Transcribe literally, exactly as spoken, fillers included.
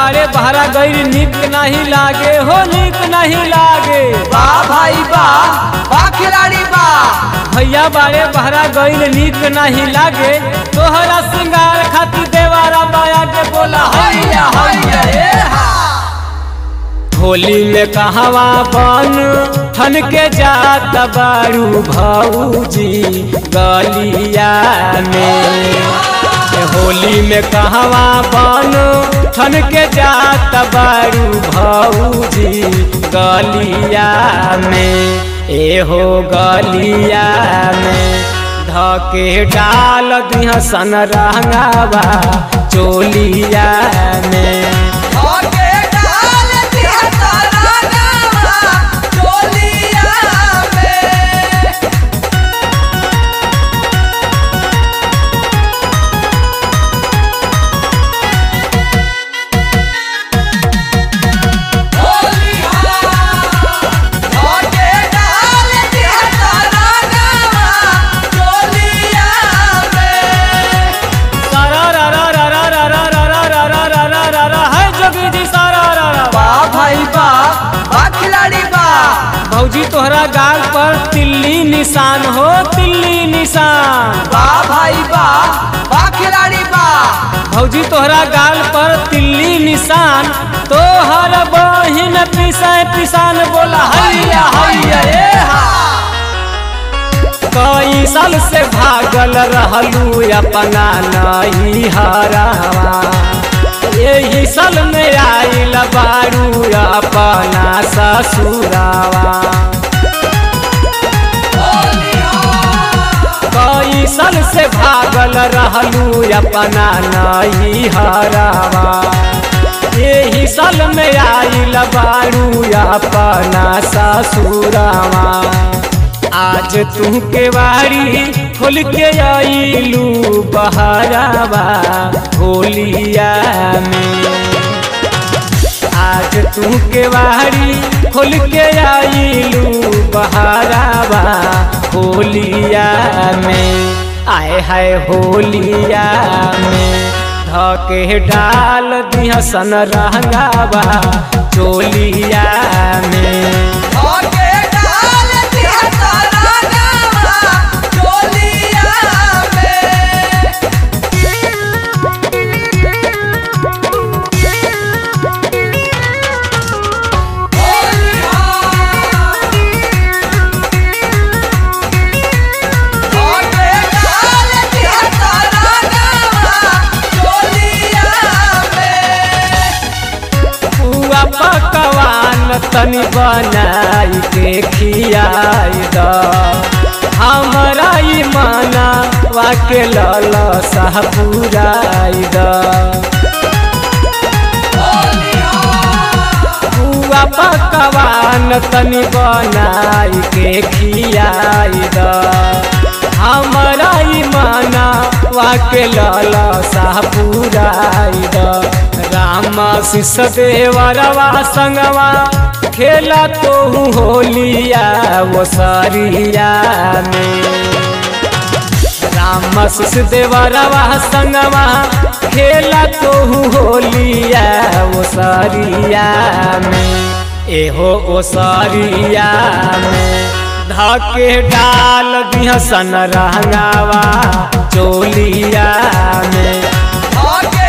बारे बहरा गई निक नहीं लागे हो निक नहीं लागे। वाह भाई वाह वाह खिलाड़ी वाह। भैया बारे बहरा गई निक नहीं लागे तोहरा सिंगार खातिर देवारा बाया के बोला हैया हैया ए हा। होली में कहवा बन ठन के जात बारू भौजी गलिया में। होली में कहवा बन ठन के जात बारू भौजी गलिया में। एहो गलिया में धके डाल दिह सन रंगावा चोलिया में। भौजी तोहरा गाल पर तिल्ली निशान हो तिल्ली निशान। वाह भाई वाह वाह खिलाड़ी वाह। भौजी तोहरा गाल पर तिल्ली निशान तोहर बहिन पिसा पिसान बोला हैया हैया ए हा। कई साल से भागल रहलू अपना नहीं हरावा यही साल में आइल बारू अपना ससुरावा। कई साल से भागल रहलू अपना नहीं हरावा यही साल में आइल बारू अपना ससुरावा। आज तू के बारी खोल के आइलू बहरावा होलिया में। आज तू के बारी खोल के आइलू बहरावा होलिया में। आए हाय होलिया में धके डाल दिह सन रंगावा चोलिया में। पकवान तनी बनाई के खियाई द हमरा ई माना वाके लल सह पुराई द। पुआ पकवान तनी बनाई के खियाई द हमरा ई माना वाके लल सह पुराई द। राम शिष देवरवा संगवा खेला तो होलिया वो सरिया में। राम शिष देवरवा संगवा खेला तो होलिया वो सरिया में। एहो ओ सरिया में धके डाल दिह सन रंगावा चोलिया में।